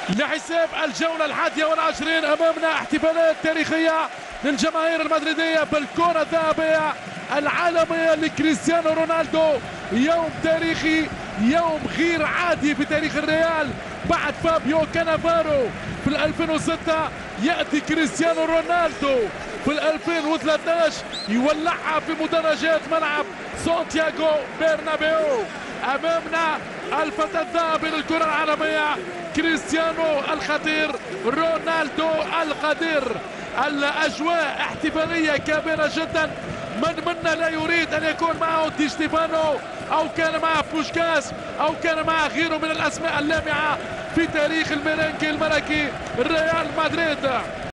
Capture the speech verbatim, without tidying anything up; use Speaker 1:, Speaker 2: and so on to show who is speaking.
Speaker 1: لحساب الجولة الحادية والعشرين. أمامنا احتفالات تاريخية للجماهير المدريدية بالكرة الذهبية العالمية لكريستيانو رونالدو. يوم تاريخي، يوم غير عادي في تاريخ الريال. بعد فابيو كانافارو في ألفين وستة يأتي كريستيانو رونالدو في ألفين وثلاثة عشر يولعها في مدرجات ملعب سانتياغو برنابيو. أمامنا الفتى الذهبي للكرة العالمية كريستيانو الخطير، رونالدو القدير. الأجواء احتفالية كبيرة جدا. من منا لا يريد أن يكون معه دي ستيفانو أو كان معه بوشكاس أو كان معه غيره من الأسماء اللامعة في تاريخ الميرينجي الملكي ريال مدريد.